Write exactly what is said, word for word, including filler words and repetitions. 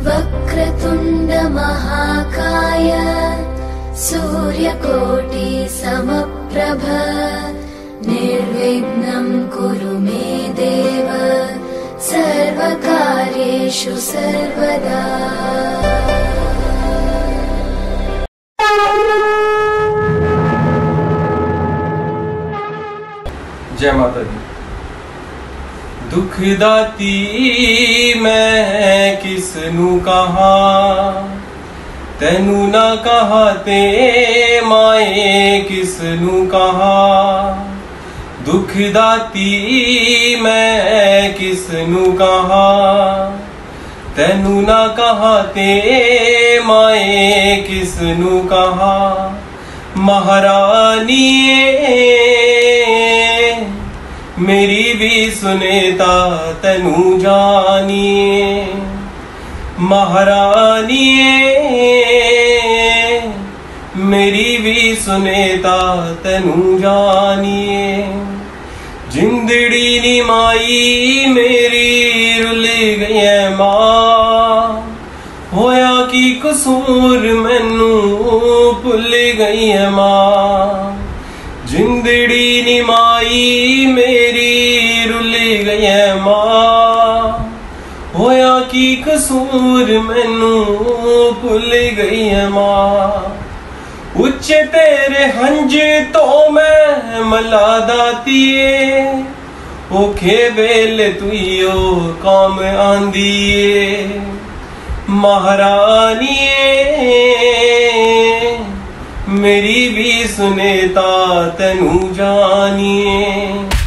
वक्रतुण्ड महाकाय सूर्यकोटि समप्रभ निर्विघ्नं कुरु मे देव सर्वकार्येषु सर्वदा। जय माता दी। दुखदाती मैं किसनू कहा, तेनू ना कहा ते माए किसनू कहा। दुखदाती मैं किसनू कहा, तेनू ना कहा ते माए किसनू कहा। महारानी मेरी भी सुनेता तेनू जानिए। महारानी मेरी भी सुनेता तेनू जानिए। जिंदड़ी नी माई मेरी रुल गई है मां, होया की कसूर मैनू भुल गई है मां। जिंदड़ी नी माई मेरी रुल गई है मां, होया की कसूर मैनू भुल गई है मां। उच्चे तेरे हंज तो मैं मला दातिए, ओखे बेले तुइयो काम आंदिए। महारानी मेरी भी सुनेता तेनू जानिए।